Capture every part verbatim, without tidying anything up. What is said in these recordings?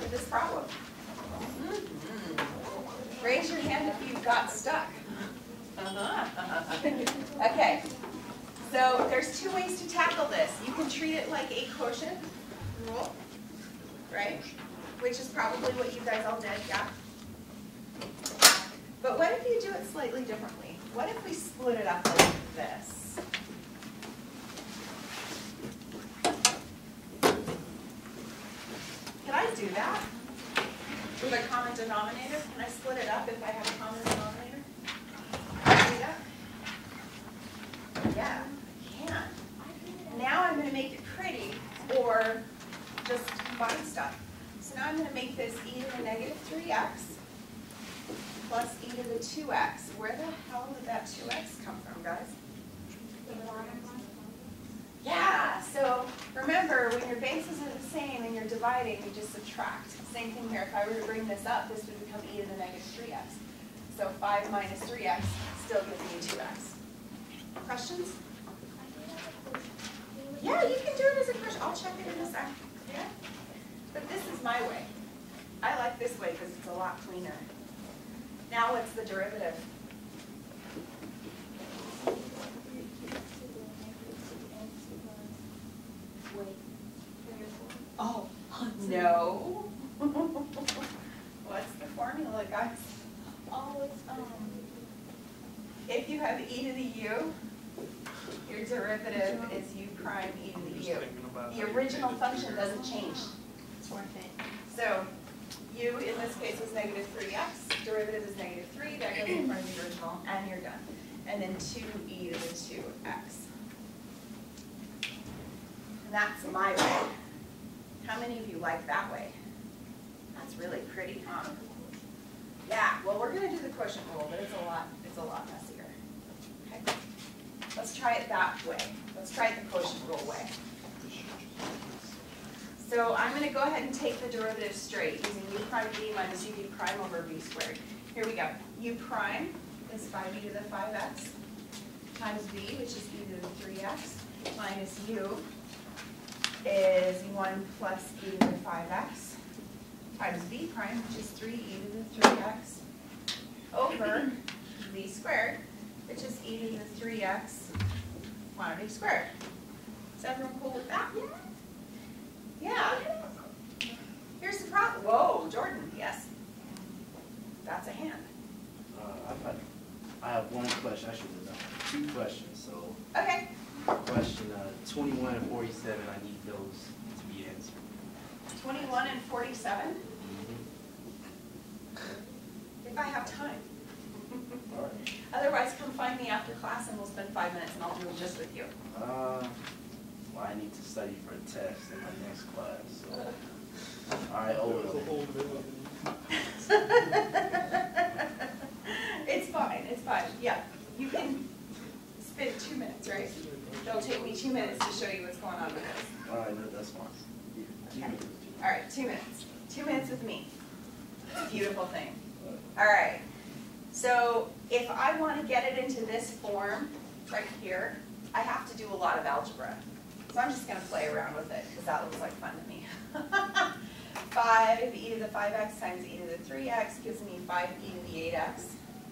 with this problem? Mm-hmm. Raise your hand if you got stuck. Uh-huh. Okay, so there's two ways to tackle this. You can treat it like a quotient rule, right? Which is probably what you guys all did, yeah? But what if you do it slightly differently? What if we split it up like this? Can I do that? With a common denominator? Can I split it up if I have a common denominator? Can I do that? Yeah, I can. Now I'm going to make it pretty, or just combine stuff. So now I'm going to make this e to the negative three x plus e to the two x. Where the hell did that two x come from, guys? Yeah, so remember, when your bases are the same and you're dividing, you just subtract. Same thing here. If I were to bring this up, this would become e to the negative three x. So five minus three x still gives me two x. Questions? Yeah, you can do it as a question. I'll check it in a sec. Yeah? But this is my way. I like this way because it's a lot cleaner. Now what's the derivative? Oh, no. What's the formula, guys? Oh, it's, um, if you have e to the u, your derivative is u prime e to the u. The original function doesn't change. it's worth it. So u in this case is negative three x, derivative is negative three, that goes in front of the original, and you're done. And then two e to the two x. And that's my way. How many of you like that way? That's really pretty, huh? Yeah, well, we're going to do the quotient rule, but it's a lot, it's a lot messier. Okay. Let's try it that way. Let's try it the quotient rule way. So I'm going to go ahead and take the derivative straight using u prime v minus uv prime over v squared. Here we go. U prime is five e to the five x times v, which is e to the three x, minus u is one plus e to the five x times v prime, which is three e to the three x, over v squared, which is e to the three x quantity squared. Is everyone cool with that? Yeah. Here's the problem. Whoa, Jordan, yes. That's a hand. Uh, I've had, I have one question. I should have done two questions. So, Okay. question uh, twenty-one and forty-seven, I need those to be answered. twenty-one and forty-seven, if I have time. All right. Otherwise, come find me after class and we'll spend five minutes and I'll do it just with you. Uh, well, I need to study for a test in my next class. So, all right, over. It's fine, it's fine. Yeah, you can spend two minutes, right? It'll take me two minutes to show you what's going on with this. All right, no, that's fine. Okay. All right, two minutes. Two minutes with me. It's a beautiful thing. All right. So if I want to get it into this form right here, I have to do a lot of algebra. So I'm just going to play around with it because that looks like fun to me. five e to the five x times e to the three x gives me five e to the eight x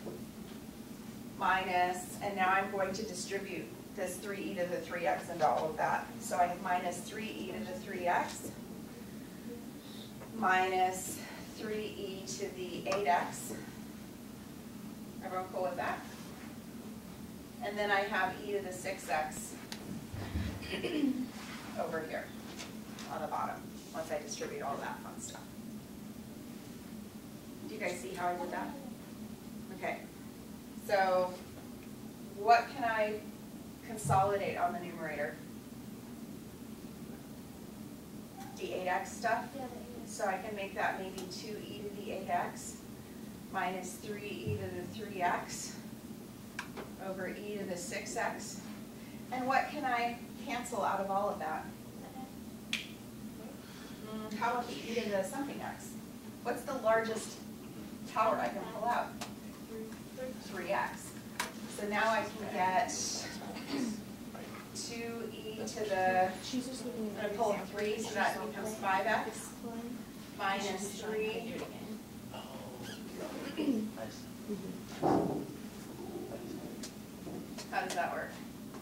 minus, and now I'm going to distribute this three e to the three x into all of that. So I have minus three e to the three x minus three e to the eight x. Everyone cool with that? And then I have e to the six x over here on the bottom, once I distribute all that fun stuff. Do you guys see how I did that? Okay. So what can I consolidate on the numerator? The eight x stuff? So I can make that maybe two e to the eight x minus three e to the three x over e to the six x. And what can I cancel out of all of that? Mm, how about the e to the something x? What's the largest power I can pull out? three x. So now I can get two e to the, I'm going to pull three, so that becomes five x. minus Do three. it again. Oh, I see. I see. How does that work?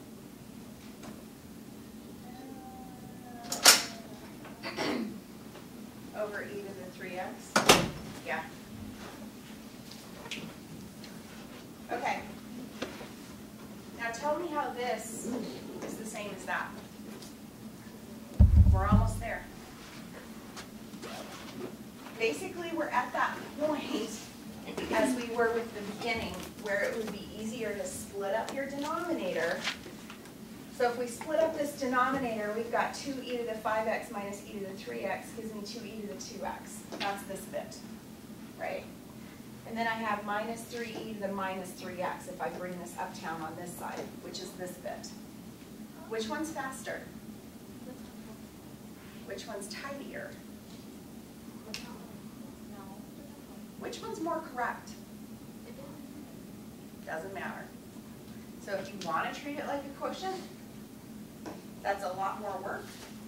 Over e to the three x? Yeah. Okay. Now tell me how this is the same as that. We're almost there. Basically, we're at that point, as we were with the beginning, where it would be easier to split up your denominator. So if we split up this denominator, we've got two e to the five x minus e to the three x gives me two e to the two x. That's this bit, right? And then I have minus three e to the minus three x if I bring this uptown on this side, which is this bit. Which one's faster? Which one's tidier? No. Which one's more correct? Doesn't matter. So if you want to treat it like a quotient, that's a lot more work.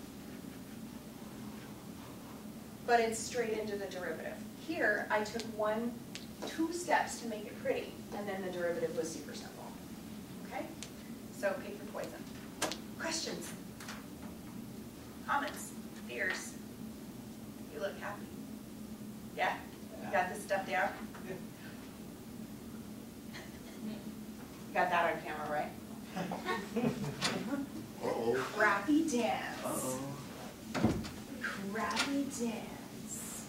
But it's straight into the derivative. Here, I took one, two steps to make it pretty, and then the derivative was super simple. Okay? So pick your poison. Questions? Comments? Fears? You look happy. Yeah? You got this stuff down? You got that on camera, right? Uh-oh. Crappy dance. Uh-oh. Crappy dance.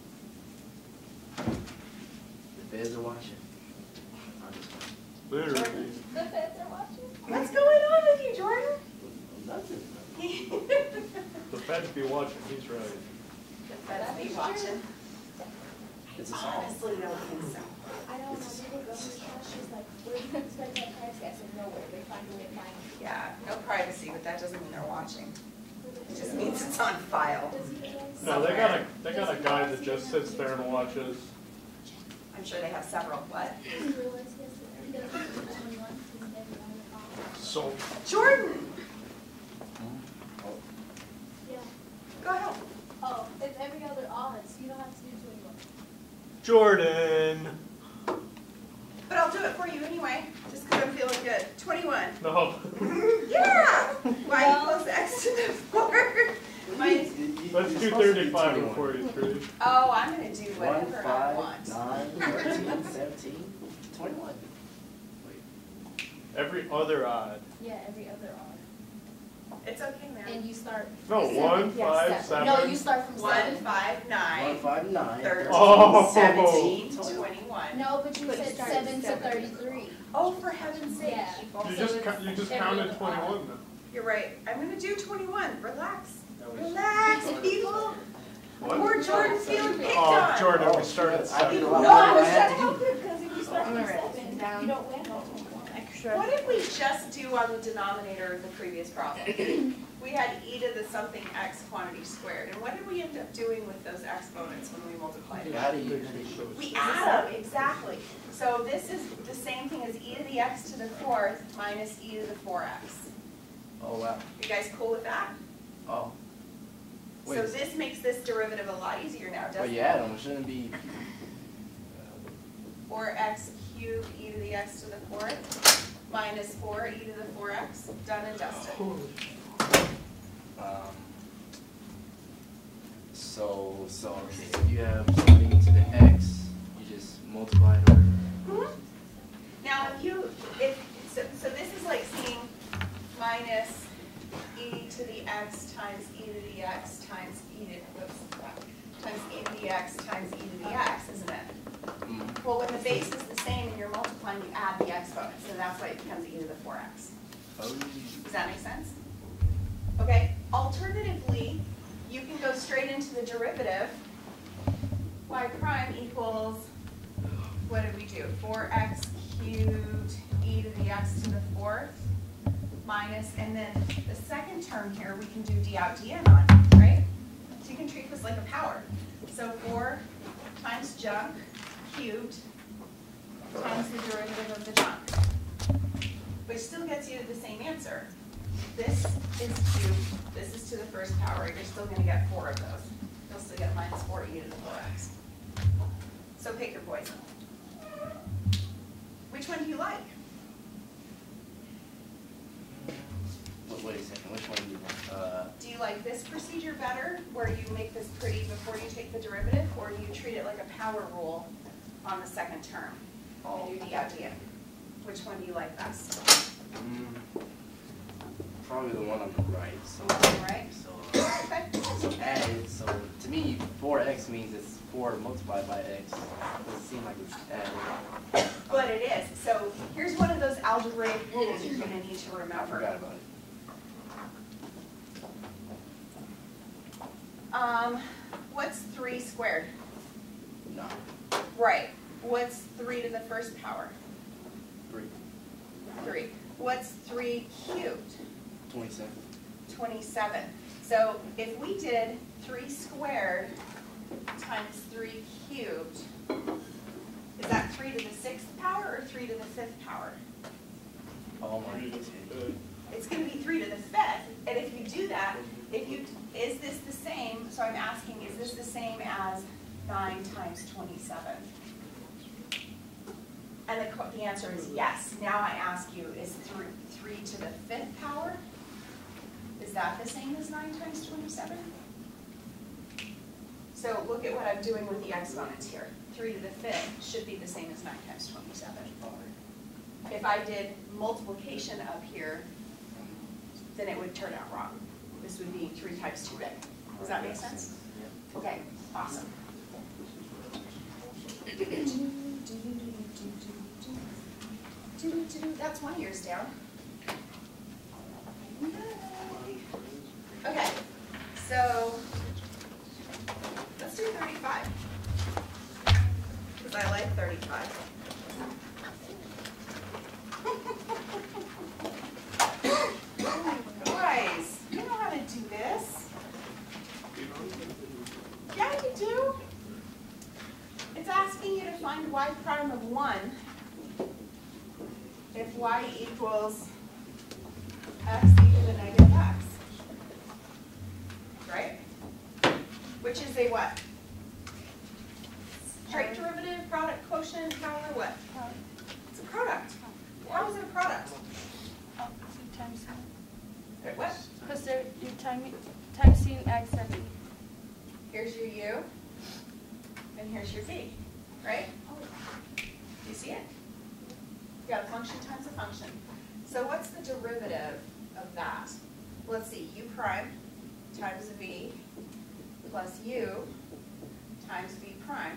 The feds are watching. I'm just Literally. The feds are watching. What's going on with you, Jordan? nothing. The feds be watching, he's right. The feds be watching. It's a song. Honestly, don't think so. I don't know, people go to his house, she's like, where do you expect that privacy? I said, nowhere, they find a way to find it. Yeah, no privacy, but that doesn't mean they're watching. It just means it's on file. Does he realize? No, they got a, they got a guy that just sits there and watches. I'm sure they have several. What? Does he realize he has to, he doesn't have to do twenty-one, he's never on the phone. So, Jordan! Oh, Yeah. Go ahead. Oh, it's every other odds, you don't have to do twenty-one. Jordan! But I'll do it for you anyway, just because I'm feeling good. twenty-one. No. Yeah! Y No. equals x to the fourth minus. You- you- Let's you're do supposed to thirty-five twenty-one. before you three. Oh, I'm gonna do One, whatever I want. five, nine, thirteen, seventeen, twenty-one. Every other odd. Yeah, every other odd. It's okay, man. And you start. No, seven. one, Yeah, five, seven. No, seven. you start from One, seven. five, One, nine, five, nine, thirteen, Oh. seventeen, twenty-one. No, but you But said start seven to seven. thirty-three. Oh, for heaven's sake, Yeah. people. You So just, it's cou- you just every counted other twenty-one then. You're right. I'm gonna do twenty-one. Relax. That was- Relax, people. What? Poor Jordan's feeling picked Oh, on. Jordan, Oh, we started shit, I did seven. a No, lot I more was than I had trying to to help do. you because if you start I'm from gonna write seven, this down. you don't win. Extra. What did we just do on the denominator of the previous problem? We had e to the something x quantity squared. And what did we end up doing with those exponents when we multiplied You it? gotta use We add them, exactly. So this is the same thing as e to the x to the fourth minus e to the four x. Oh, wow. You guys cool with that? Oh. So Wait, this makes this derivative a lot easier now, but doesn't you it? add them, it shouldn't be, four x cubed e to the x to the fourth minus four e to the four x. Done and dusted. um, so, so, okay, so you have something to the x, you just multiply it over. Mhm. Now, if you, if, so, so this is like seeing minus e to the x times e to the x times e to, oops, times e to the x times e to the x, isn't it? Mm. Well, when the base is the same and you're multiplying, you add the exponent, so that's why it becomes e to the four x. Oh. Does that make sense? Okay, alternatively, you can go straight into the derivative. Y prime equals, what did we do? four x cubed e to the x to the fourth minus, and then the second term here, we can do d out dn on, right? So you can treat this like a power. So four times junk cubed times the derivative of the junk, which still gets you to the same answer. This is cubed, this is to the first power, you're still gonna get four of those. You'll still get minus four e to the four x. So pick your poison. Which one do you like? Wait, wait a second, which one do you want? Uh, Do you like this procedure better, where you make this pretty before you take the derivative, or do you treat it like a power rule on the second term? And do the idea. Which one do you like best? mm, probably the one on the right. So, The one on the right? So, uh, Okay. so added. So to me, four x means it's four multiplied by x. Doesn't seem like it's added. But it is. So here's one of those algebraic rules you're going to need to I remember. forgot about it. Um, what's three squared? No, Right. What's three to the first power? three. Three. What's three cubed? Twenty-seven. twenty-seven. So if we did three squared times three cubed, is that three to the sixth power or three to the fifth power? Oh my Three to goodness. the fifth. It's going to be three to the fifth. And if you do that, if you, is this the same, so I'm asking, is this the same as nine times twenty-seven? And the, co- the answer is yes. Now I ask you, is three, three to the fifth power? Is that the same as nine times twenty-seven? So look at what I'm doing with the exponents here. three to the fifth should be the same as nine times twenty-seven. If I did multiplication up here, then it would turn out wrong. This would be three times too big. Does that make sense? Okay, awesome. That's one year's down. Yay. Okay, so let's do thirty-five. Because I like thirty-five. Guys, you know how to do this. Yeah, you do. It's asking you to find y prime of one if y equals x e to the negative x. Right? Which is a what? Straight derivative, product, quotient, power, what? It's a product. How is it a product? Oh, so times Wait, what? because they're you're timing timesing x and e. Here's your u, and here's your v, right? Do you see it? You got a function times a function. So what's the derivative of that? Let's see, u prime times v plus u times v prime.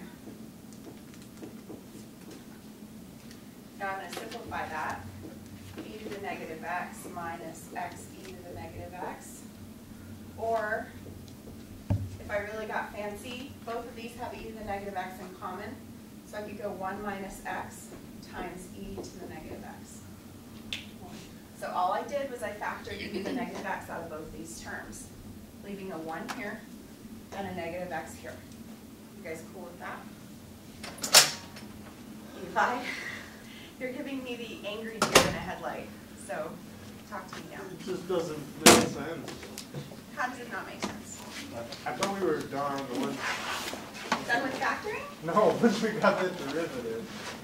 Now I'm going to simplify that. E to the negative x minus x e to the negative x. Or, if I really got fancy, both of these have e to the negative x in common. So I could go one minus x times e to the negative x. So all I did was I factored e to the negative x out of both these terms, leaving a one here and a negative x here. You guys cool with that? Eli? You're giving me the angry deer in a headlight, so talk to me now. It just doesn't make sense. How does it not make sense? I thought we were done on the one. Done with factoring? No, once we got the derivative.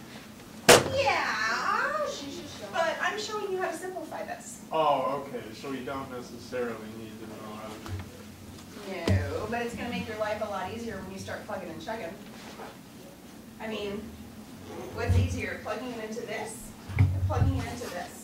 Yeah, but I'm showing you how to simplify this. Oh, okay. So we don't necessarily need to know how to do that. No, but it's gonna make your life a lot easier when you start plugging and chugging. I mean, what's easier, plugging it into this or plugging it into this?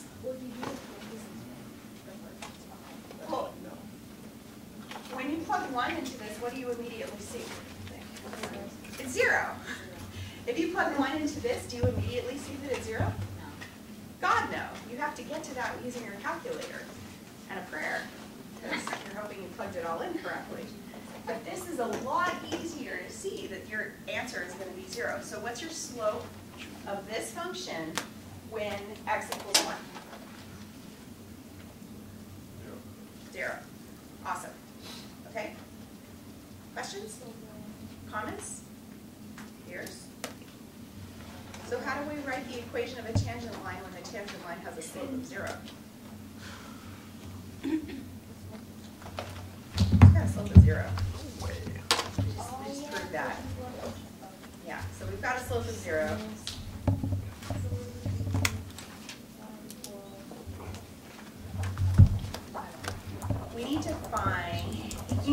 Well, when you plug one into this, what do you immediately see? It's zero. If you plug one into this, do you immediately see that it's zero? God, no. You have to get to that using your calculator and a prayer, because you're hoping you plugged it all in correctly. But this is a lot easier to see that your answer is going to be zero. So what's your slope of this function when x equals one? Zero. Awesome. Okay? Questions? Comments? Here's. So how do we write the equation of a tangent line when the tangent line has a slope of zero? It's got a slope of zero. that. Yeah, so we've got a slope of zero. We need to find,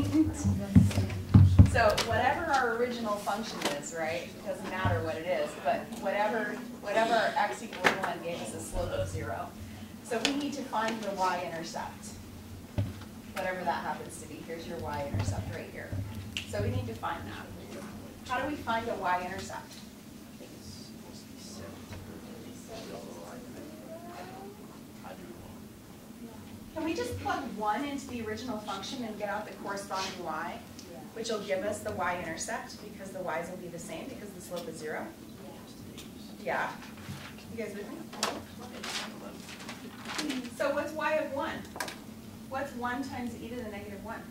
so whatever our original function is, right? Doesn't matter what it is, but whatever, whatever our x equals one gave us a slope of zero. So we need to find the y-intercept. Whatever that happens to be. Here's your y-intercept right here. So we need to find that. How do we find a y-intercept? Can we just plug one into the original function and get out the corresponding y, which will give us the y-intercept because the y's will be the same because the slope is zero? Yeah. You guys with me? So what's y of one? What's one times e to the negative one?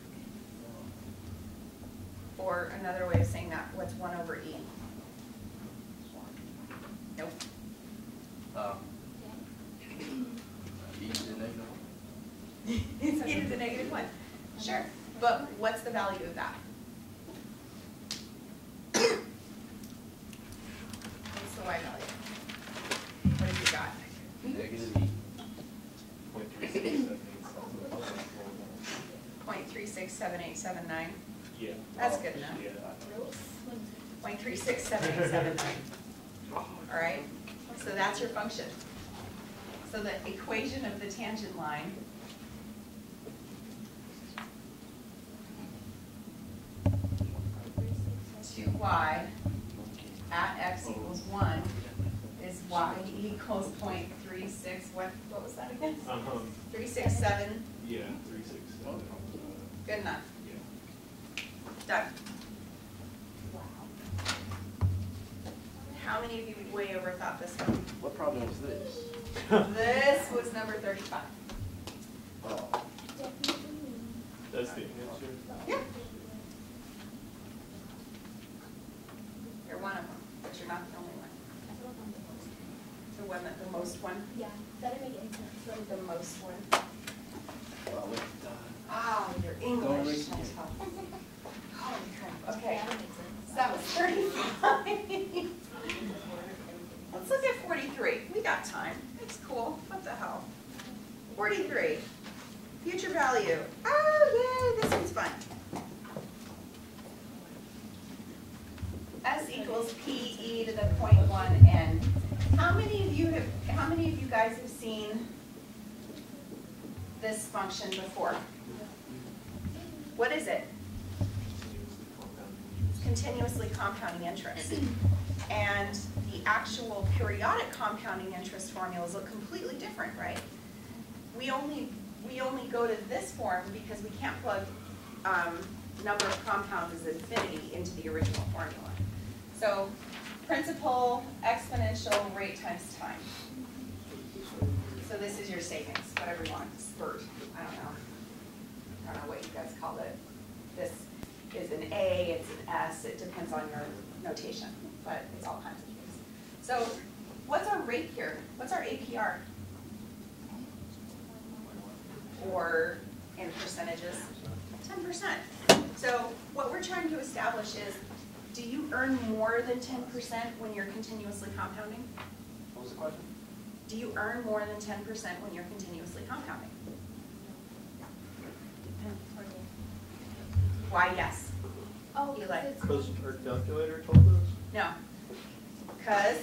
Or another way of saying that, what's one over e? Nope. Um, e to the negative one? It's e to the negative one. Sure, but what's the value of that? What's the y value? What have you got? Negative e. Point three six seven eight seven nine. zero point three six seven eight seven nine. Yeah. That's good enough. Yeah. zero point three six seven eight seven nine. All right, so that's your function. So the equation of the tangent line to y at x equals one is y equals zero point three six, what, what was that again? Um, three six seven, yeah, three six seven. good enough. Yeah. Doug? How many of you way overthought this one? What problem is this? This was number thirty-five. Oh, That's the answer. Yeah. You're one of them, but you're not the only one. The one that, the most one, Yeah, that didn't make any sense. What the is it? most one. well, wait, uh, Oh, your Don't English. worry. Holy crap, okay. Yeah, that makes sense. That was thirty-five. Let's look at forty-three. We got time. It's cool. What the hell? forty-three. Future value. Oh, yay, this one's fun. S equals P e to the point one n. How many of you have, how many of you guys have seen this function before? What is it? Continuously compounding interest. And the actual periodic compounding interest formulas look completely different, right? We only, we only go to this form because we can't plug um, number of compounds as infinity into the original formula. So principal, exponential, rate times time. So this is your savings, whatever you want, spurt, I don't know. I don't know what you guys call it. This is an A, it's an S, it depends on your notation, but it's all kinds of things. So what's our rate here? What's our A P R? Or in percentages? ten percent. So what we're trying to establish is, do you earn more than ten percent when you're continuously compounding? what was the question? Do you earn more than ten percent when you're continuously compounding? Why, yes? Oh, Eli. because it's. Because our calculator told us? No. Because?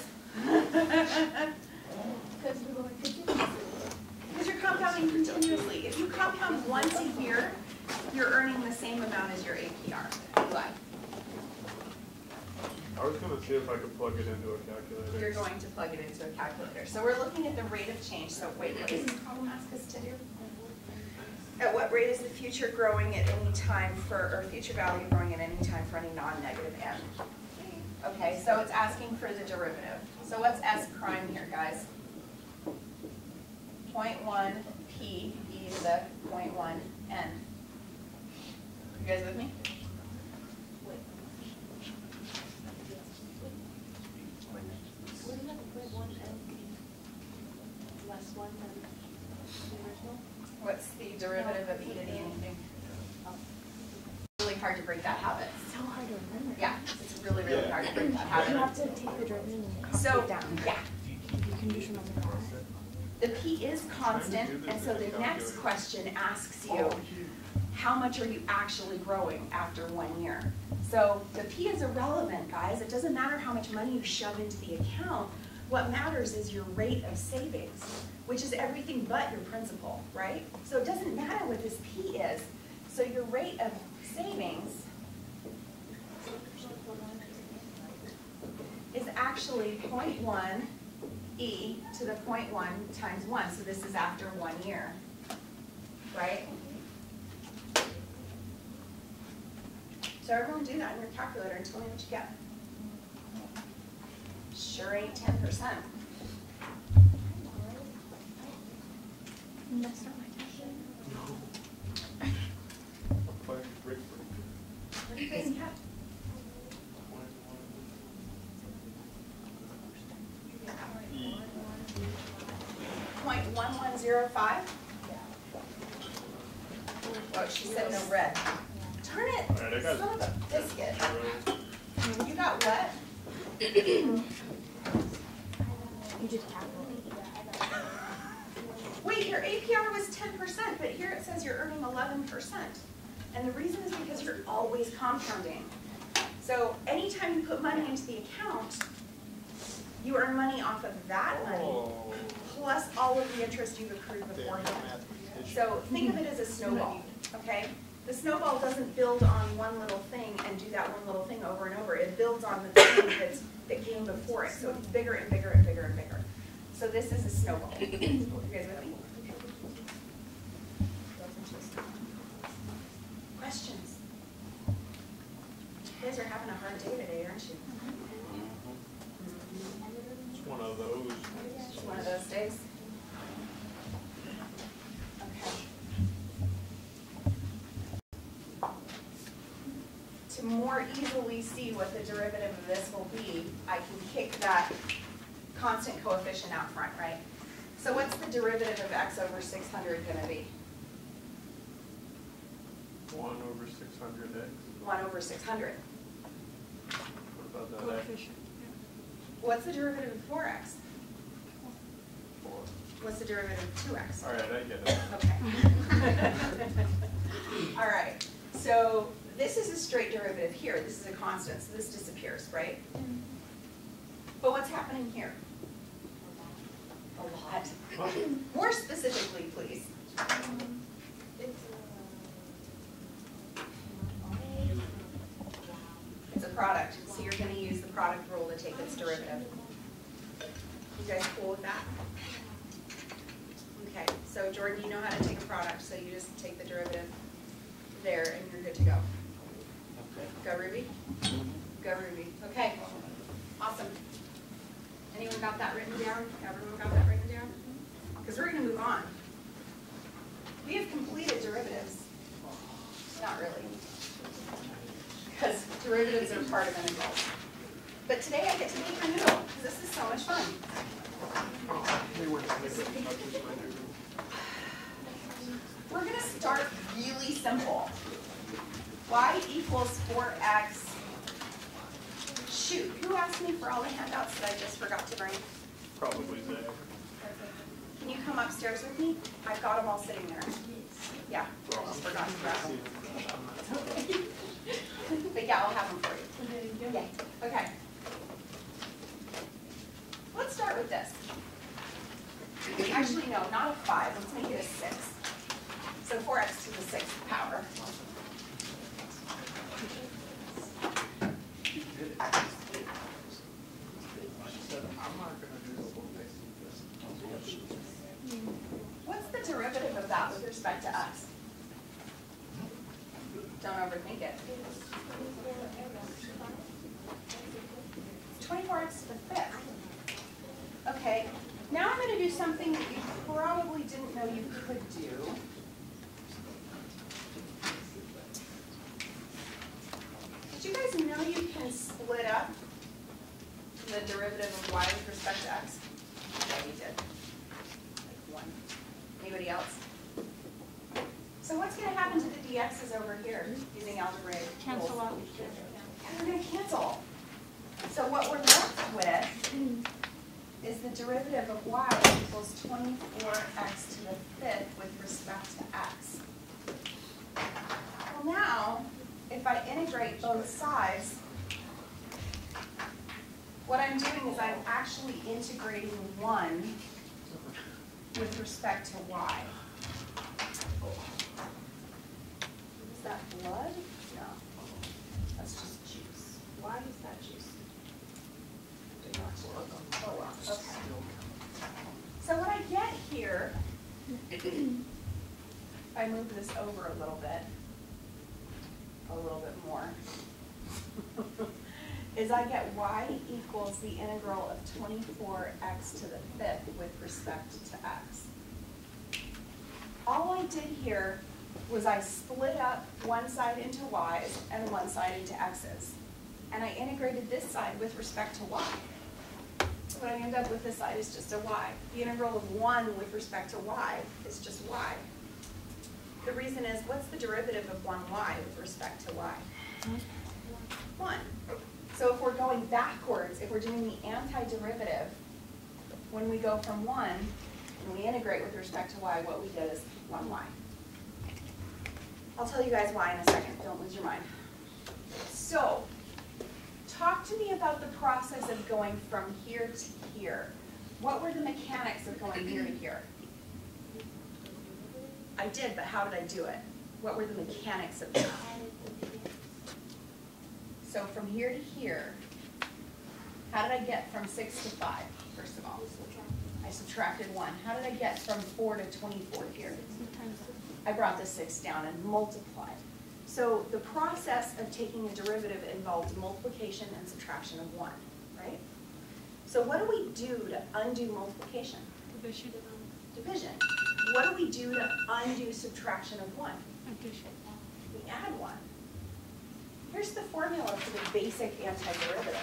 Because we're going to. Because you're compounding continuously. If you compound once a year, you're earning the same amount as your A P R. Eli, I was gonna see if I could plug it into a calculator. you're going to plug it into a calculator. So we're looking at the rate of change. So wait, what does this problem ask us to do? At what rate is the future growing at any time for, or future value growing at any time for any non-negative n? Okay, so it's asking for the derivative. So what's S prime here, guys? zero point one p e to the zero point one n. You guys with me? Wouldn't that point one and less one than the original? What's the derivative of e to the anything? Really hard to break that habit. It's so hard to remember. Yeah, it's really, really Yeah. hard to break that You habit. have to take the derivative and copy So, it down. yeah, You can just remember that. the P is constant, and so the next question asks you, how much are you actually growing after one year? So the P is irrelevant, guys. It doesn't matter how much money you shove into the account. What matters is your rate of savings, which is everything but your principal, right? So it doesn't matter what this P is. So your rate of savings is actually zero point one E to the zero point one times one. So this is after one year, right? So everyone do that in your calculator and tell me what you get. Sure ain't ten percent. That's not my question. Five, break, break. What do you guys get? E. Point one one zero five? Oh, she said no red. Darn it, All right, I got son of a biscuit. zero. You got what? You just calculate. Wait, your A P R was ten percent, but here it says you're earning eleven percent. And the reason is because you're always compounding. So anytime you put money into the account, you earn money off of that money, Oh. plus all of the interest you've accrued Damn, beforehand. mathematician. So think of it as a snowball, okay? The snowball doesn't build on one little thing and do that one little thing over and over. It builds on the thing that's, that came before it. So it's bigger and bigger and bigger and bigger. So this is a snowball. You guys with me? Questions? You guys are having a hard day today, aren't you? It's one of those. It's one of those days. Okay. To more easily see what the derivative of this will be, I can kick that constant coefficient out front, right? So what's the derivative of x over six hundred gonna be? One over six hundred x. one over six hundred. What about that x? Coefficient. What's the derivative of four x? Four. What's the derivative of two x? All right, I get it. Okay. All right, so this is a straight derivative here. This is a constant, so this disappears, right? But what's happening here? A lot. More specifically, please. It's a product, so you're going to use the product rule to take its derivative. You guys cool with that? Okay, so Jordan, you know how to take a product, so you just take the derivative there and you're good to go. Go Ruby? Go Ruby. Okay, awesome. Anyone got that written down? Everyone got that written down? Because we're going to move on. We have completed derivatives. Not really. Because derivatives are part of integrals. But today I get to make a noodle, because this is so much fun. We're going to start really simple. Y equals four x. Shoot, who asked me for all the handouts that I just forgot to bring? Probably Zach. Can you come upstairs with me? I've got them all sitting there. Yeah, I almost forgot to grab them. But yeah, I'll have them for you. Yeah, okay. Let's start with this. Actually, no, not a five. Let's make it a six. So four x to the sixth power. What's the derivative of that with respect to us? Don't overthink it. twenty-four x to the fifth. Okay, now I'm going to do something that you probably didn't know you could do. Did you guys know you can split up the derivative of y with respect to x? Yeah, you did. Like one. Anybody else? So what's going to happen to the dx is over here using algebraic rules. Cancel out. And they're gonna cancel. So what we're left with is the derivative of y equals twenty-four x to the fifth with respect to x. Well now, if I integrate both sides, what I'm doing is I'm actually integrating one with respect to y. Is that blood? No. That's just juice. Why is that juice? Oh, well, okay. So what I get here, I move this over a little bit, a little bit more, is I get y equals the integral of twenty-four x to the fifth with respect to x. All I did here was I split up one side into y's and one side into x's. And I integrated this side with respect to y. So what I end up with this side is just a y. The integral of one with respect to y is just y. The reason is, what's the derivative of one y with respect to y? one. So if we're going backwards, if we're doing the antiderivative, when we go from one and we integrate with respect to y, what we get is one y. I'll tell you guys why in a second, don't lose your mind. So, talk to me about the process of going from here to here. What were the mechanics of going here to here? I did, but how did I do it? What were the mechanics of that? So from here to here, how did I get from six to five, first of all? I subtracted one. How did I get from four to twenty-four here? I brought the six down and multiplied. So the process of taking a derivative involved multiplication and subtraction of one, right? So what do we do to undo multiplication? Division. Division. What do we do to undo subtraction of one? Addition. We add one. Here's the formula for the basic antiderivative.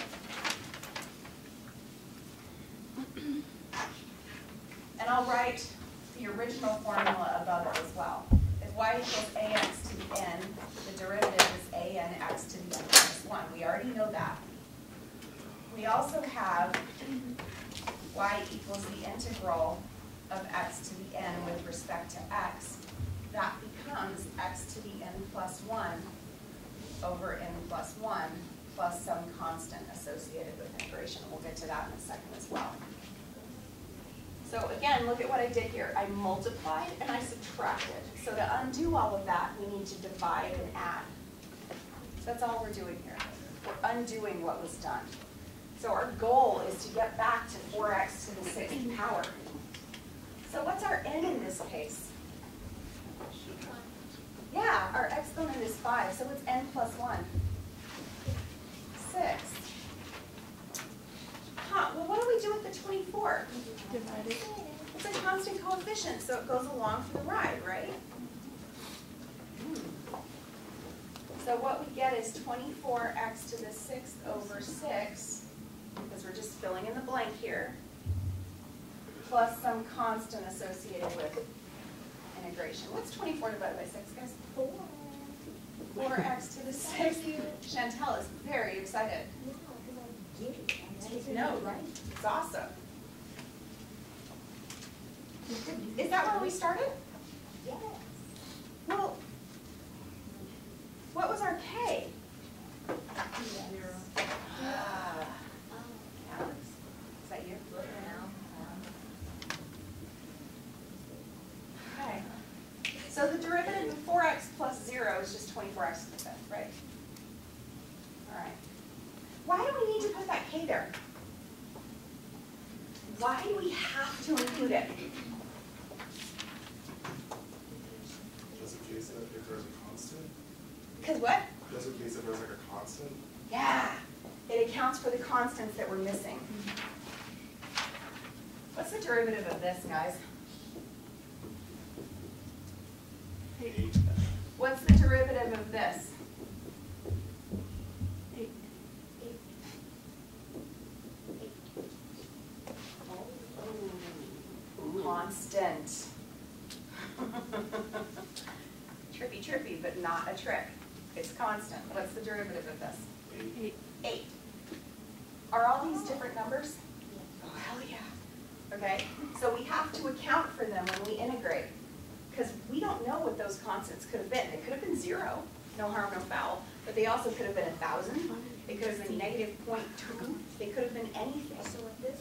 And I'll write the original formula above it as well. If y equals ax to the n, the derivative is an x to the n minus one. We already know that. We also have y equals the integral of x to the n with respect to x. That becomes x to the n plus one over n plus one plus some constant associated with integration. We'll get to that in a second as well. So again, look at what I did here. I multiplied and I subtracted. So to undo all of that, we need to divide and add. So that's all we're doing here. We're undoing what was done. So our goal is to get back to four x to the sixth power. So what's our n in this case? Yeah, our exponent is five, so it's n plus one. six. Huh, well what do we do with the twenty-four? Divided. It's a constant coefficient, so it goes along for the ride, right? So what we get is twenty-four x to the sixth over six, because we're just filling in the blank here, plus some constant associated with integration. What's twenty-four divided by six, guys? Four. four x to the sixth. Chantel is very excited. Yeah, because I get it. I Take take note, right? It's awesome. Is that where we started? Yes. Well, what was our k? Yes. Ah, Um, Alex, is that you? Okay. So the derivative of four x plus zero is just twenty-four x to the fifth, right? All right. Why do we need to put that k there? Why do we have to include it? Just in case if if there's a constant, Because what? just in case if there's like a constant, Yeah, it accounts for the constants that we're missing. What's the derivative of this, guys? eight, What's the derivative of this? Eight. Constant. Trippy, trippy, but not. not a trick. It's constant. What's the derivative of this? Eight. Eight. Are all these different numbers? Oh, hell yeah. Okay, so we have to account for them when we integrate, because we don't know what those constants could have been. They could have been zero, no harm, no foul, but they also could have been a thousand. They could have been negative point two. They could have been anything. So with this,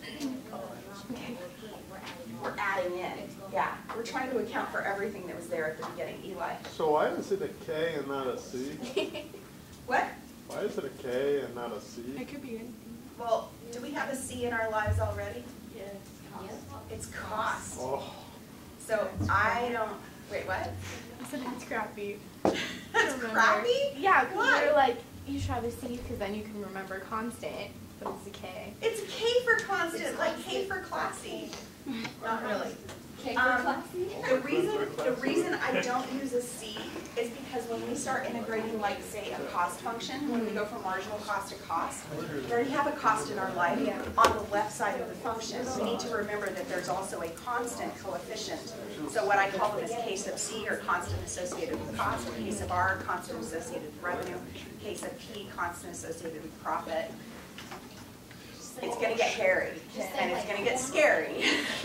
we're We're adding in, yeah. We're trying to account for everything that was there at the beginning. Eli? So why is it a K and not a C? What? Why is it a K and not a C? It could be anything. Well, do we have a C in our lives already? Yes. It's cost. Oh, So I don't, wait, what? I said it's crappy. That's Remember. crappy? Yeah, because Why? they're like, you should have a C because then you can remember constant, but it's a K. It's K for constant, like K for classy. Not really. K Um, for classy? The reason, the reason I don't use a C is because when we start integrating, like, say, a cost function, when we go from marginal cost to cost, we already have a cost in our life on the left side of the function. We need to remember that there's also a constant coefficient. So what I call them is K sub C, or constant associated with cost, K sub R, constant associated with revenue, K sub P, constant associated with profit. It's gonna get hairy, and it's gonna get scary.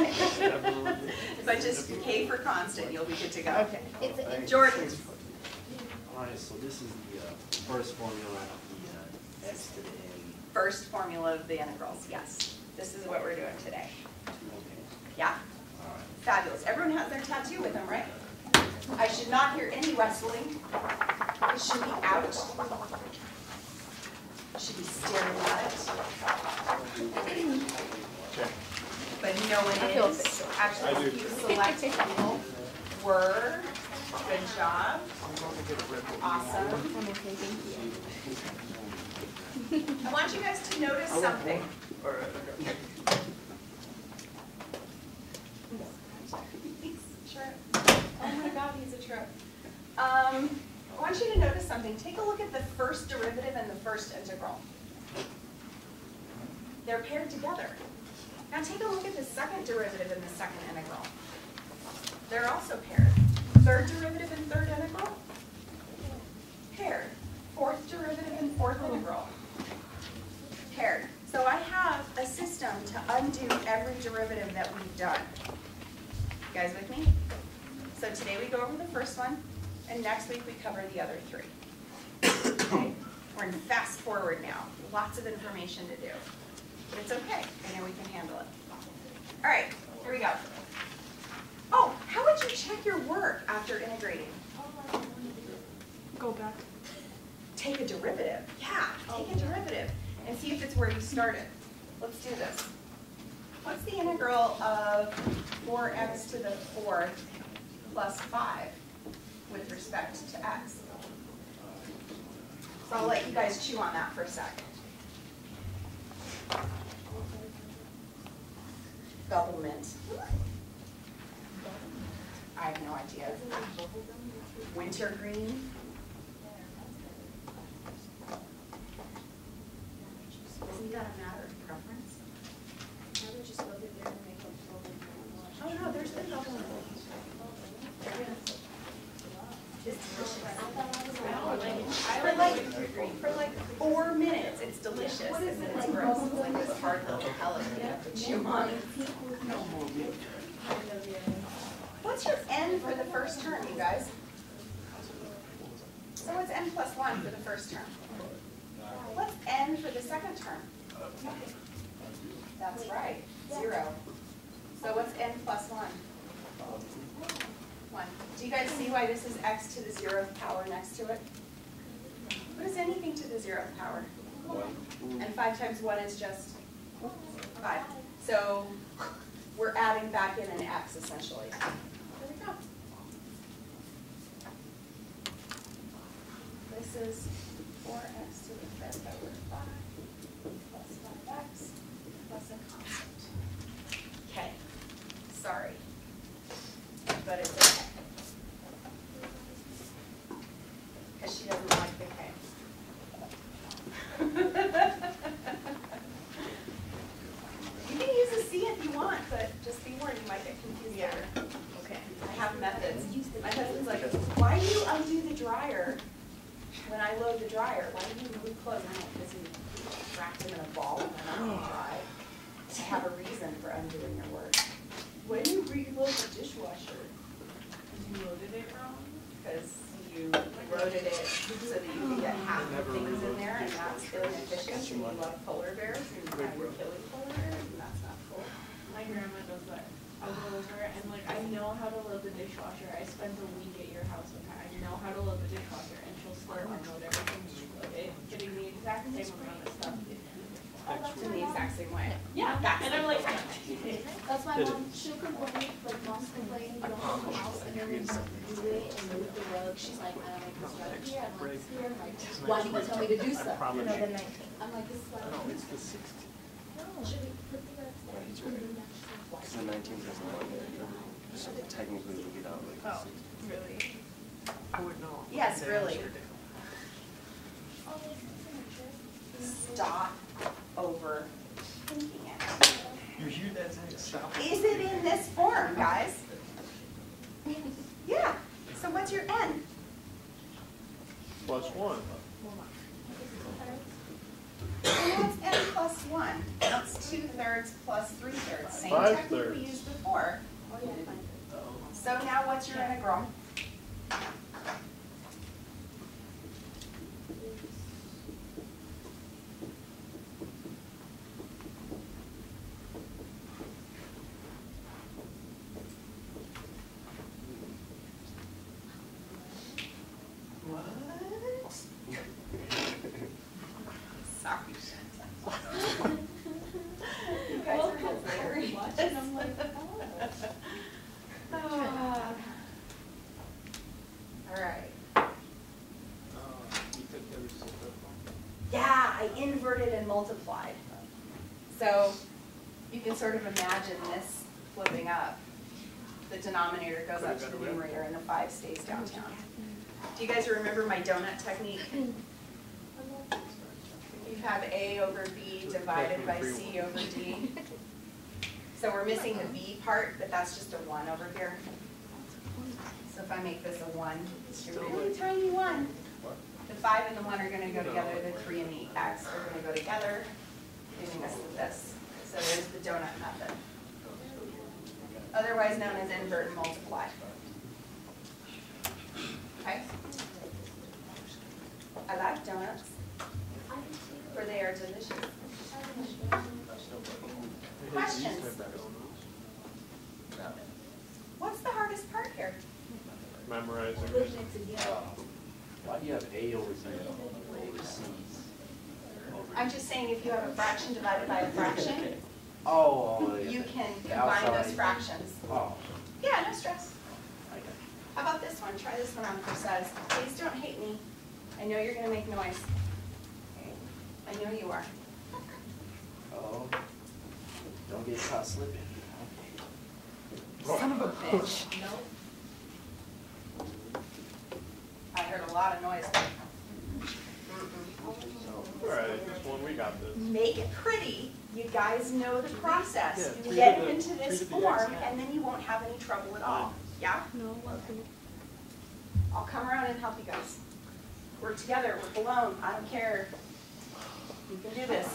But just K for constant, you'll be good to go. Okay. It's a, Jordan. All right, so this is the uh, first formula of the uh, x to the n. First formula of the integrals, yes. This is what we're doing today. Okay. Yeah? All right. Fabulous. Everyone has their tattoo with them, right? I should not hear any rustling. It should be out. Should be staring at it. But you know what I it feel is? official. I Actually, do. if you select people, were, good job, awesome. I'm okay, thank you. I want you guys to notice something. Sure. Oh my God, he's a trip. Um, I want you to notice something. Take a look at the first derivative and the first integral. They're paired together. Now take a look at the second derivative and the second integral. They're also paired. Third derivative and third integral, paired. Fourth derivative and fourth integral, paired. So I have a system to undo every derivative that we've done. You guys with me? So today we go over the first one, and next week we cover the other three. Okay? We're in fast forward now. Lots of information to do. But it's okay. I know we can handle it. All right, here we go. Oh, how would you check your work after integrating? Go back. Take a derivative. Yeah, take a derivative and see if it's where you started. Let's do this. What's the integral of four x to the fourth plus five with respect to x? So I'll let you guys chew on that for a sec. Double mint. I have no idea. Wintergreen. Isn't that a matter of preference? Oh no, there's the double mint. It's delicious. For like, for like four minutes, it's delicious, and then it's gross. It's like this hard little pellet you have to chew on. What's your n for the first term, you guys? So what's n plus one for the first term? What's n for the second term? That's right, zero. So what's n plus one? One. Do you guys see why this is x to the zeroth power next to it? What is anything to the zeroth power? And five times one is just five. So we're adding back in an x essentially. There we go. This is four x to the fifth over five plus five x plus a constant. Okay. Sorry. But it's okay. Because she doesn't like the K. You can use a C if you want, but just be warned, you might get confused later. Okay. I have methods. My husband's like, why do you undo the dryer dryer, why do you move clothes? I don't, because you wrap them in a ball and then I'm gonna dry. To have a reason for undoing your work. When you reload the dishwasher, you loaded it wrong? Because you loaded it so that you can get half the things in there, and that's inefficient, and you love polar bears, and now you're killing polar bears, and that's not cool. My grandma does that. I'll go over and like, I know how to load the dishwasher. I spent a week at your house one time. I know how to load the dishwasher, and she'll still unload everything she loaded, getting the exact same amount of stuff. In the exact same way. Yeah, That's and I'm like, That's my mom, she'll complain, like mom's complaining, you don't have the house, and then when you do it and move the rug, she's like, I don't make this rug here, I'm like, this here, I'm like, why did you tell me to do stuff? No, the nineteenth. I'm like, this is why. No, it's the sixteenth. No, should we put the rugs there? He's right. Because the nineteenth is not there. So technically we'll get out like the Oh, sixteenth. really? Yes, really. Oh, it's a picture. Stop overthinking it. You hear that, Zach? Stop. Is it in this form, guys? Yeah, so what's your N? Plus one. Well, it's N plus one. That's two thirds plus three thirds. Same Five technique we thirds. used before. Oh, yeah, fine. So now what's your integral? What? Sorry. You guys are hilarious. and I'm like, oh. Ah. All right. Yeah, I inverted and multiplied. So you can sort of imagine this flipping up. The denominator goes up to the numerator and the five stays downtown. Do you guys remember my donut technique? You have A over B divided by C over D. So we're missing the B part, but that's just a one over here. So if I make this a one, it's a really tiny one. The five and the one are gonna go together, the three and the X are gonna go together, giving us this. So there's the donut method. Otherwise known as invert and multiply. Okay? I like donuts, for they are delicious. Questions? What's the hardest part here? Memorizing. Putting it together. Why do you have A over C over C? I'm just saying if you have a fraction divided by a fraction, Oh, oh, yeah. you can The combine those outside. fractions. Oh, Yeah, no stress. I got it. How about this one? Try this one on for size. Please don't hate me. I know you're gonna make noise. I know you are. Oh, don't get caught slipping. Son of a bitch. I heard a lot of noise. All right, this one, we got this. Make it pretty. You guys know the process. Yeah, You treat get it it the- into this treat it the form, X. and then you won't have any trouble at all. Yeah? No, I'll come around and help you guys. We're together, we're alone, I don't care. You can do this.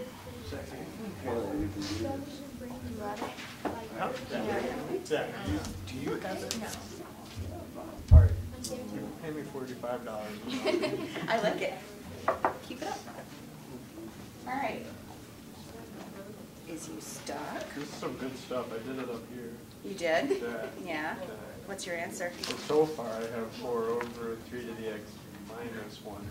Zach, do you, do you have it? All right, you pay me forty-five dollars. I like it. Keep it up. All right. Is you stuck? This is some good stuff. I did it up here. You did? Yeah. Yeah? What's your answer? So, so far, I have four over three to the x minus one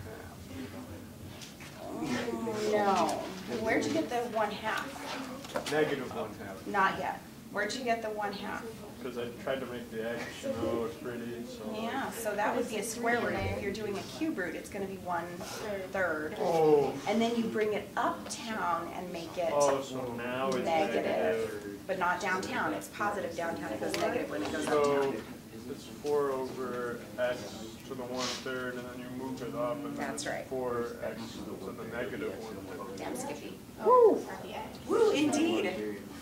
half. No. Where'd you get the one half? Negative one half. Not yet. Where'd you get the one half? Because I tried to make the x, you know, pretty, so. Yeah, so that would be a square root. If you're doing a cube root, it's gonna be one third. Oh, And then you bring it uptown and make it, oh, so now it's Negative. negative. but not downtown. It's positive downtown. It goes negative when it goes So uptown. it's four over x to the one third, and then you move it up, and then That's it's right. four x to the negative one third. Damn Skippy. Woo! Woo, indeed.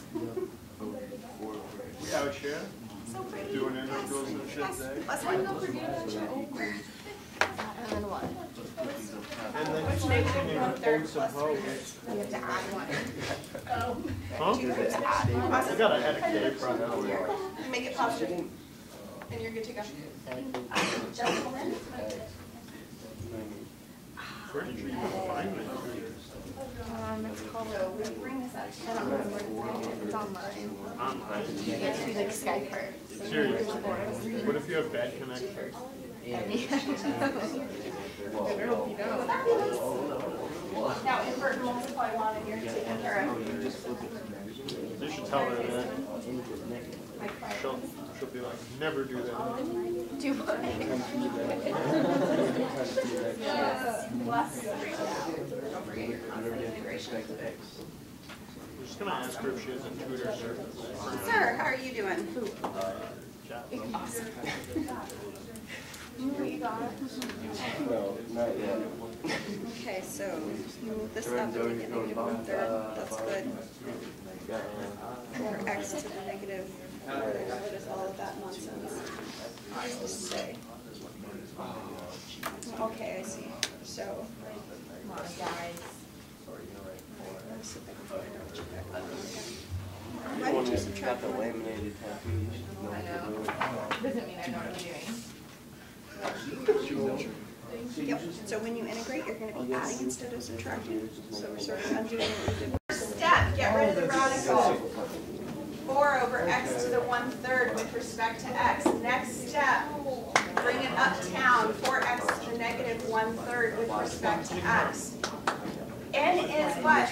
We out here So pretty. doing integrals and shit, Yes, Zach? plus one. And then what? And then What's you negative can one third impose some plus three hope. thirds? You have to add one. Huh? You have to add one. I gotta add a K probably. You make it positive. And you're good to go. Gentlemen? Where did you even find it? Um, it's called, So we bring this up. I don't remember its name. It's online. Online. You have to do like Skype her. Seriously. What if you have bad connection? Now invert and multiply one and you're taking care of. You should tell her that. She'll, she'll be like, never do that. Do what? Plus three. Don't forget your constant integration. I'm just gonna ask her if she has a tutor service. Sir, how are you doing? Awesome. You know what you got? No, not yet. Okay, so you move this up and you get negative one third, that's good. Or x to the negative, what is all of that nonsense? Just to say. Okay, I see, so. Come on, guys. Let's see if I can find out what you got. Why did you subtract one? laminated tattoo, you should know I know. what to do. Doesn't mean I know what I'm doing. Yep, so when you integrate, you're gonna be adding instead of subtracting. So we're sort of undoing what we did. First step, get rid of the radical. Four over x to the one third with respect to x. Next step, bring it uptown, four x to the negative one third with respect to x. N is what?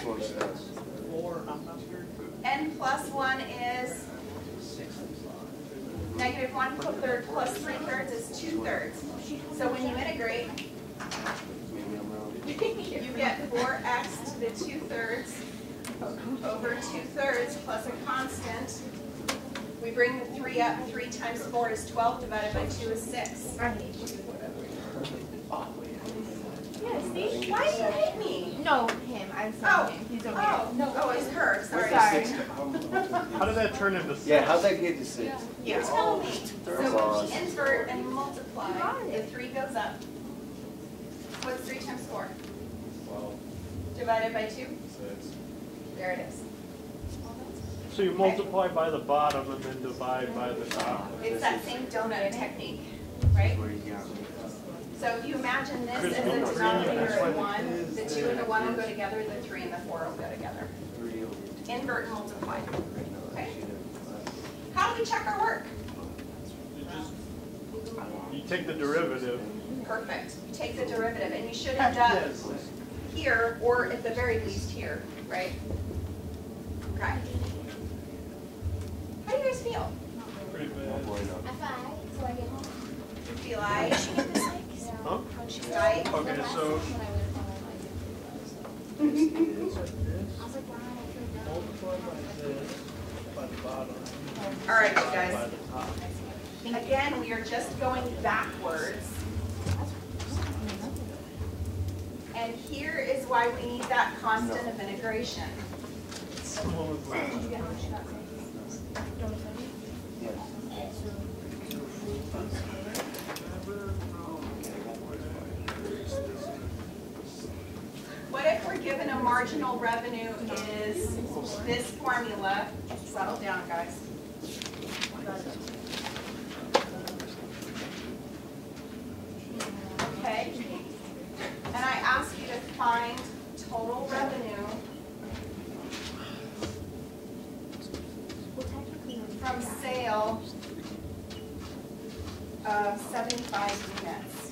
N plus one is negative one third plus three thirds is two thirds. So when you integrate, you get four x to the two thirds over two thirds plus a constant. We bring the three up. three times four is twelve divided by two is six. I hate you. Yeah, see? Why did you hit me? No, him. I'm Oh, sorry. He's over oh, here. oh, it's her. Sorry. Sorry. How did that turn into six? Yeah, how'd that get to six? You tell me. So when we invert and multiply, the three goes up. What's three times four? Divided by two? There it is. So you multiply by the bottom and then divide by the top. It's that same donut technique, right? Where you got me. So if you imagine this as a denominator of one, the two and the one will go together, the three and the four will go together. Three over two. Invert and multiply. Okay? How do we check our work? You just, you take the derivative. Perfect. You take the derivative and you should end up here or at the very least here, right? Okay. How do you guys feel? Pretty Oh bad. boy, no. I five, so I get home. You feel like Huh? she's right? Okay, so When I went home, I did those. I was like, wow, I feel bad. multiply by this, by the bottom, All right, you by guys. the top. Again, we are just going backwards. And here is why we need that constant of integration. Yes. What if we're given a marginal revenue is this formula? Settle down, guys. Okay. And I ask you to find total revenue from sale of seventy-five units.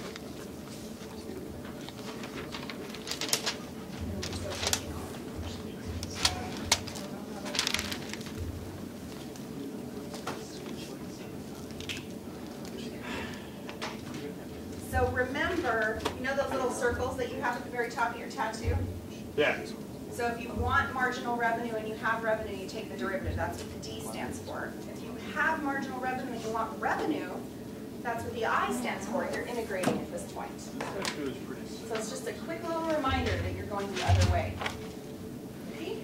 So remember, you know those little circles that you have at the very top of your tattoo? Yeah. So if you want marginal revenue and you have revenue, you take the derivative. That's what the D stands for. If you have marginal revenue and you want revenue, that's what the I stands for. You're integrating at this point. Tattoo is pretty sick. So it's just a quick little reminder that you're going the other way. Okay?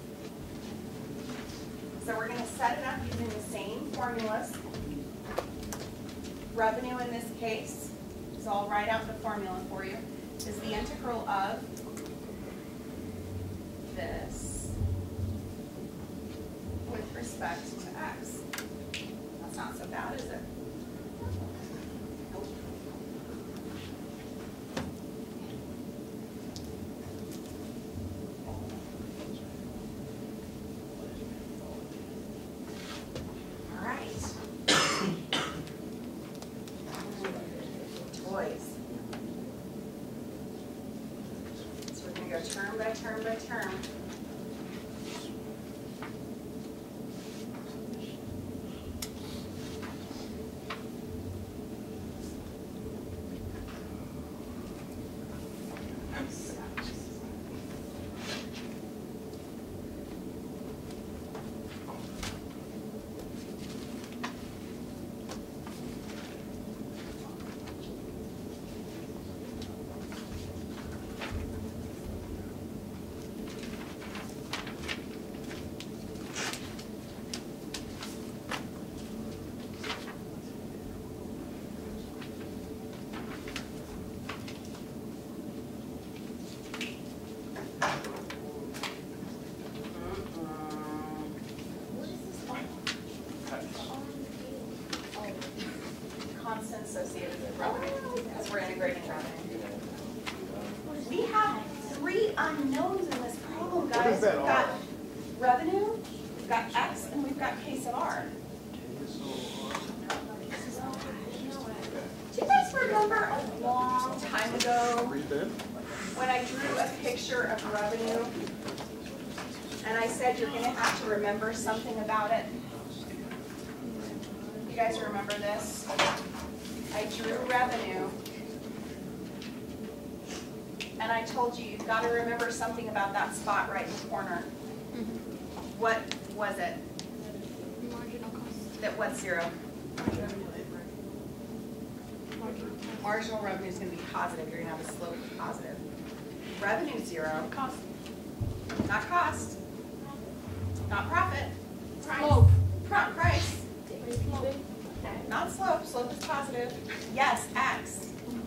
So we're going to set it up using the same formulas. Revenue in this case, So I'll write out the formula for you, is the integral of this with respect to x. That's not so bad, is it? Nope. All right. Toys. So we're gonna go term by term by term. Constant associated with revenue, because we're integrating revenue. We have three unknowns in this problem, guys. What is that We've got R? revenue, we've got X, and we've got K sub R. Do you guys remember a long time ago Read that. when I drew a picture of revenue and I said you're gonna have to remember something about it? You guys remember this? I drew revenue and I told you you've got to remember something about that spot right in the corner. What was it? Marginal cost. That what's zero? Marginal revenue is going to be positive. You're going to have a slope of positive. Revenue zero. Cost. Not cost. Not profit. Slope. Pro- price. Not slope. Slope is positive. Yes, X.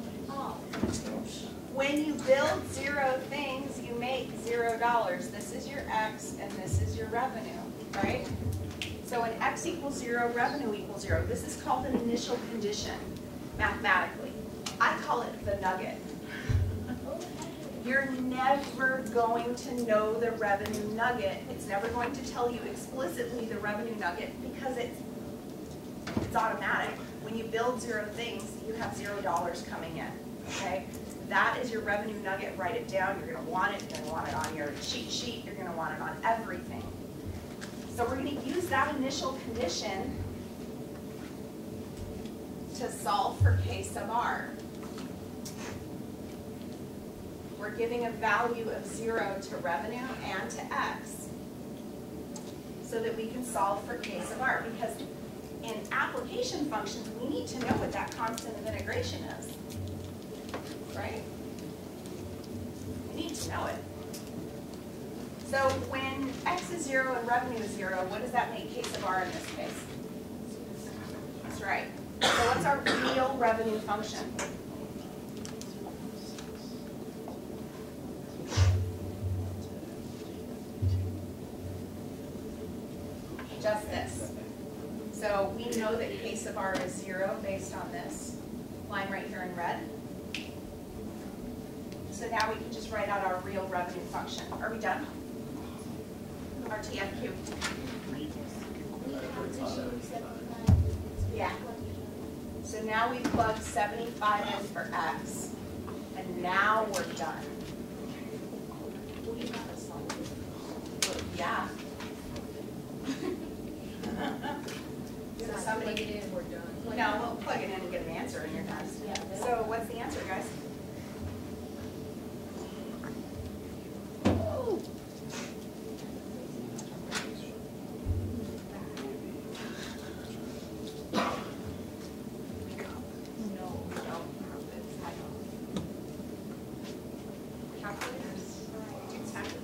When you build zero things, you make zero dollars. This is your X and this is your revenue, right? So when X equals zero, revenue equals zero. This is called an initial condition mathematically. I call it the nugget. You're never going to know the revenue nugget. It's never going to tell you explicitly the revenue nugget because it's it's automatic. When you build zero things, you have zero dollars coming in, okay? That is your revenue nugget. Write it down. You're gonna want it. You're gonna want it on your cheat sheet. You're gonna want it on everything. So we're gonna use that initial condition to solve for K sub R. We're giving a value of zero to revenue and to X so that we can solve for K sub R, because in application functions, we need to know what that constant of integration is, right? We need to know it. So when X is zero and revenue is zero, what does that make K sub R in this case? That's right. So what's our real revenue function? Just this. So we know that K sub R is zero based on this line right here in red. So now we can just write out our real revenue function. Are we done? R T F Q. Yeah. So now we plug seventy-five in for X, and now we're done. Yeah. So somebody, we're done. no, we'll plug it in and get an answer and you're done. Yeah. So what's the answer, guys? Calculators? Exactly.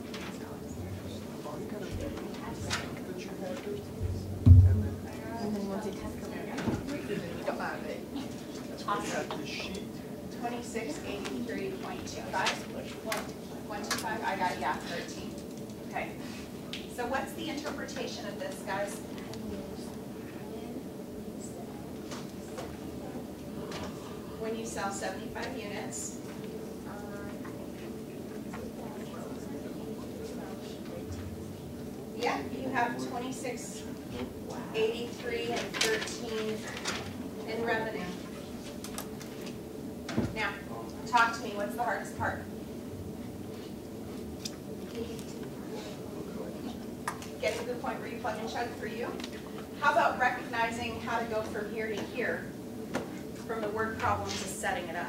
Come on, babe. Awesome. The sheet. twenty-six eighty-three point two five. One two five, I got, yeah, thirteen. Okay. So what's the interpretation of this, guys? When you sell seventy-five units, yeah, you have twenty-six eighty-three and thirteen in revenue. Now, talk to me, what's the hardest part? Get to the point where you plug and chug for you. How about recognizing how to go from here to here, from the word problem to setting it up?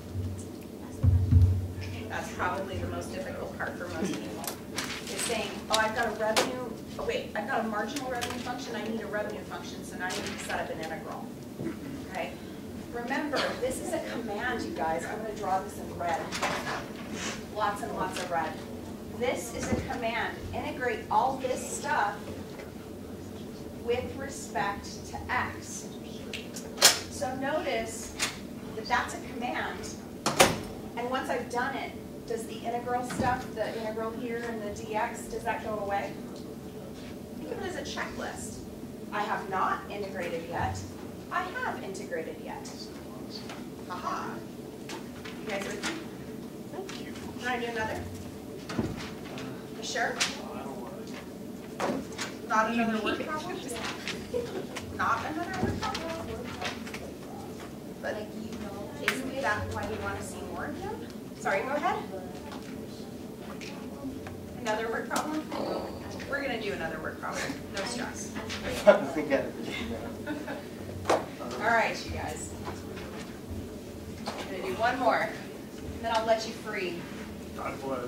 That's probably the most difficult part for most people. Is saying, oh, I've got a revenue, oh wait, I've got a marginal revenue function, I need a revenue function, so now you need to set up an integral. Okay? Remember, this is a command, you guys. I'm going to draw this in red. Lots and lots of red. This is a command. Integrate all this stuff with respect to x. So notice that that's a command. And once I've done it, does the integral stuff, the integral here and the dx, does that go away? Think of it as a checklist. I have not integrated yet. I have integrated yet. Haha. You guys with me? Thank you. Can I do another? You sure? Not another word problem? Not another word problem? But isn't that why you want to see more of them? Sorry, go ahead. Another word problem? We're going to do another word problem. No stress. All right, you guys. I'm going to do one more, and then I'll let you free. God bless.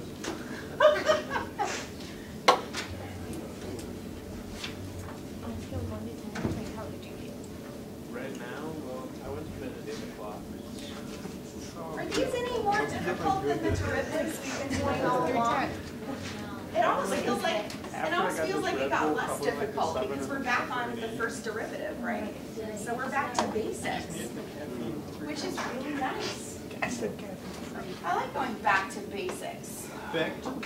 Right now, well, I went to bed at eight o'clock. Are these any more difficult than the derivatives we've been doing all along? It almost feels like it almost feels like it got less difficult because we're back on the first derivative, right? So we're back to basics, which is really nice. I like going back to basics. Back to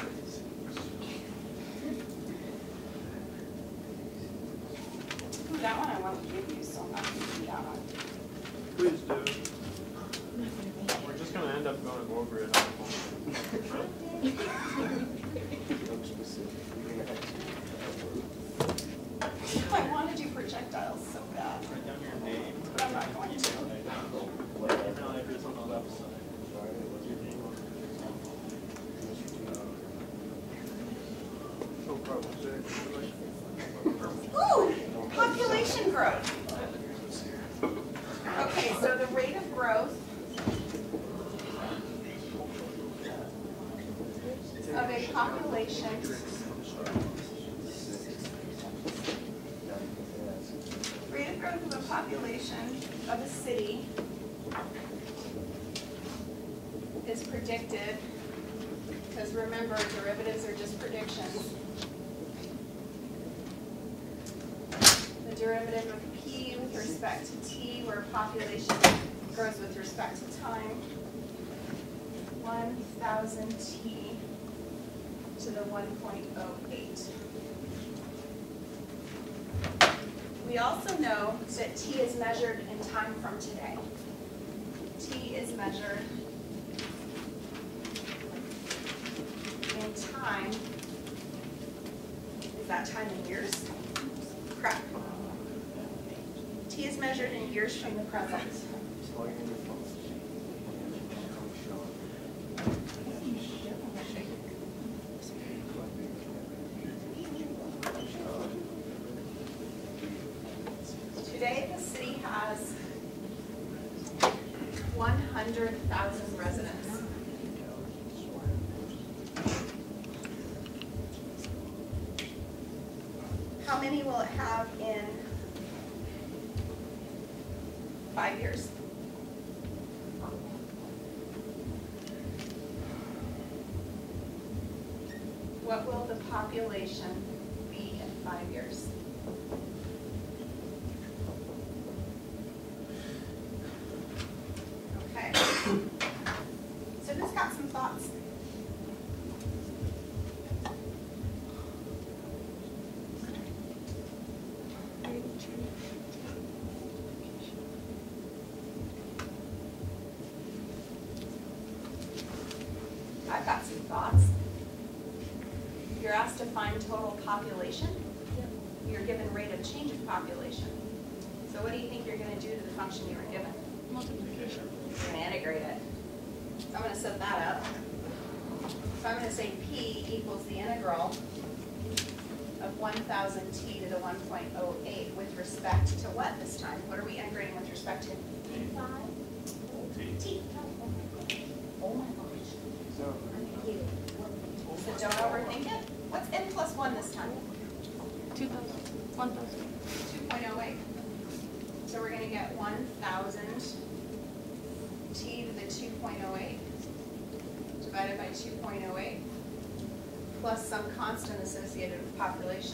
Ooh, that one I want to give you, so I'm not going to do that one. Please do. We're just gonna end up going over it. I want to do projectiles so bad, Write down your name. but I'm not going to. Email address on the left side. Your name on it. Oh, probably. Ooh, population growth. Okay, so the rate of growth of a population rate of growth of a population of a city is predicted, because remember, derivatives are just predictions. The derivative of p with respect to t, where population grows with respect to time, one thousand t to the one point oh eight. We also know that t is measured in time from today. T is measured in time. Is that time in years? Correct. T is measured in years from the present. Today, the city has one hundred thousand residents. How many will it have in five years? What will the population be in five years? Okay. I've got some thoughts. You're asked to find total population. You're given rate of change of population. So what do you think you're going to do to the function you were given? Multiplication. You're going to integrate it. So I'm going to set that up. So I'm going to say P equals the integral of one thousand t to the one point oh eight with respect to what this time? What are we integrating with respect to? T. Oh my gosh. So, So don't overthink it. What's n plus one this time? Two thousand. One thousand. two point oh eight. So we're going to get one thousand t to the two point oh eight divided by two point oh eight plus some constant associated with population.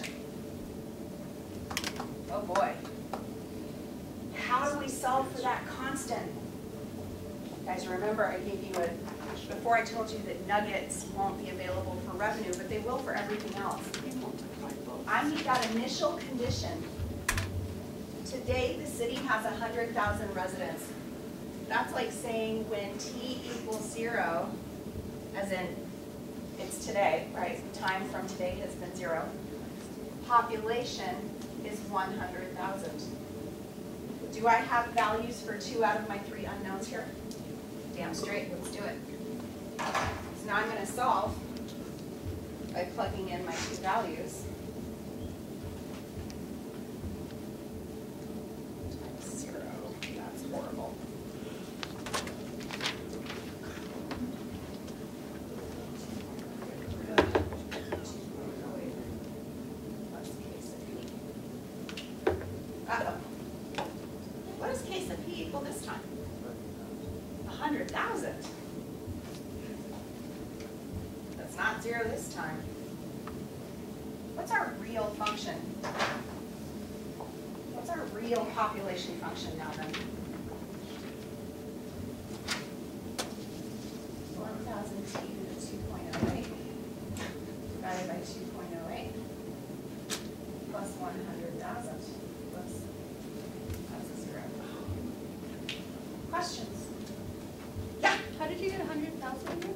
Oh boy. How do we solve for that constant? Guys, remember I gave you a, before I told you that nuggets won't be available for revenue, but they will for everything else. I need that initial condition. Today, the city has one hundred thousand residents. That's like saying when t equals zero, as in it's today, right? Time from today has been zero. Population is one hundred thousand. Do I have values for two out of my three unknowns here? Damn straight, let's do it. So now I'm going to solve by plugging in my two values. Times zero, that's horrible. Uh-oh. What does K sub P equal this time? A hundred thousand. That's not zero this time. What's our real function? What's our real population function now then? one thousand t to the two point oh eight divided by two point oh eight plus one hundred thousand. Whoops. That's a zero. Questions? Yeah? How did you get a hundred thousand?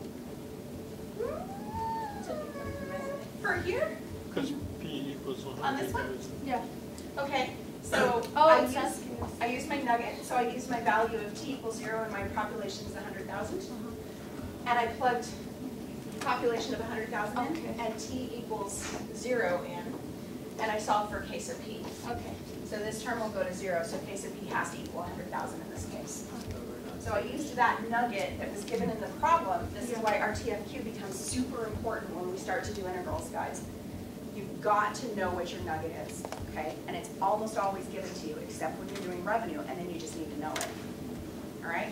For here? Because P equals one On hundred this one? thousand. Yeah. Okay, so Oh, I it's use, asking us. I use my nugget, so I use my value of t equals zero and my population is one hundred thousand. And I plugged population of one hundred thousand in Okay. and t equals zero in, and I solve for K sub P. Okay. So this term will go to zero, so K sub P has to equal one hundred thousand in this case. So I used that nugget that was given in the problem. This is why R T F Q becomes super important when we start to do integrals, guys. You've got to know what your nugget is, okay? And it's almost always given to you, except when you're doing revenue, and then you just need to know it. All right?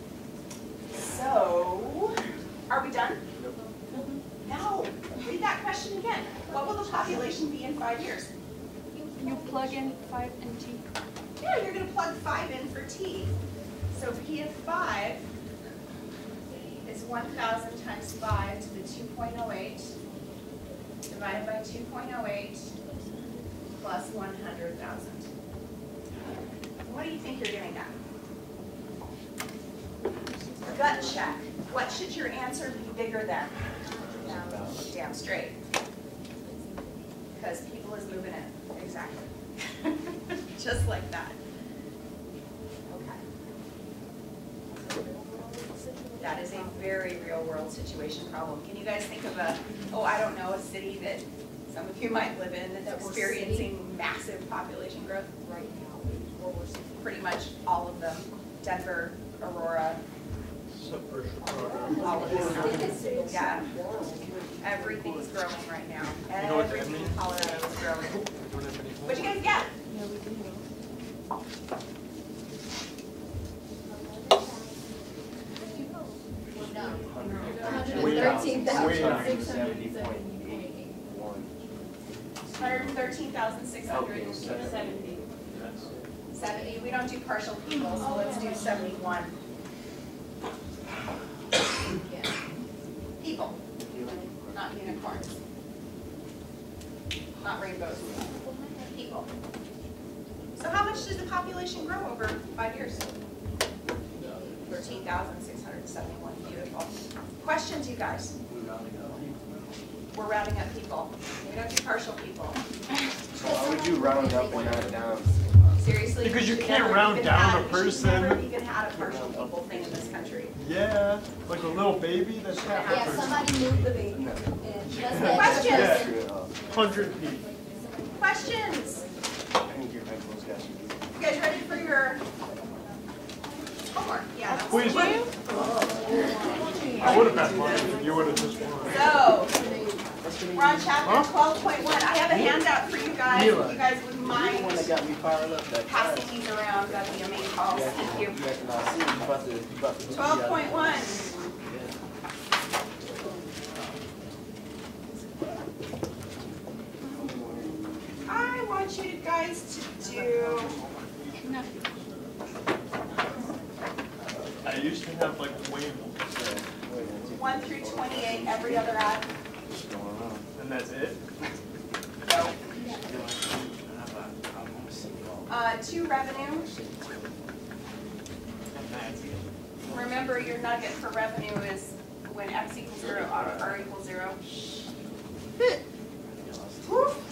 So, are we done? No. Read that question again. What will the population be in five years? You plug in five and T. Yeah, you're going to plug five in for t. So P of five is one thousand times five to the two point oh eight divided by two point oh eight plus one hundred thousand. What do you think you're getting at? Gut check. What should your answer be bigger than? Damn straight. Because people is moving in. Exactly. Just like that. That is a very real world situation problem. Can you guys think of a, oh, I don't know, a city that some of you might live in that's That we're experiencing massive population growth? Right now, what we're seeing. Pretty much all of them. Denver, Aurora, Subversion program. all of them. Yeah. Everything's growing right now. You know what that Everything in means? Colorado is growing. We don't have any What'd you homework. guys get? Yeah, we do. Thirteen thousand. Seventy point eight one. one hundred thirteen thousand six hundred seventy. seventy, we don't do partial people, so let's do seventy-one. People, not unicorns. Not rainbows. People. So how much does the population grow over five years? thirteen thousand six hundred hundred seventy-one, beautiful. Questions, you guys? We rounding up people. We're rounding up people. We don't do partial people. So why would you round up and not down? Seriously? Because you should can't never round even down had- a you should person. never even had a partial people thing in this country. Yeah, like a little baby, that's half a Yeah, person. somebody moved the baby. And that's the Questions? extra Yeah. person. Hundred people. Questions? I think your headphones got you. You guys ready for your homework? Yeah. that's- Please. I would have bet money if you would have just won. So, we're on chapter twelve point one. I have a handout for you guys. If you guys wouldn't You're the one that mind got me fired up that class. passing these around, that'd be amazing. Oh, You thank acting- you. You acting all serious, you about to, you about to. Twelve point one. I want you guys to do I used to have like way more, one through twenty-eight, every other ad. and that's it? No. Uh, two revenue. Remember, your nugget for revenue is when x equals zero, r, r equals zero. Whew.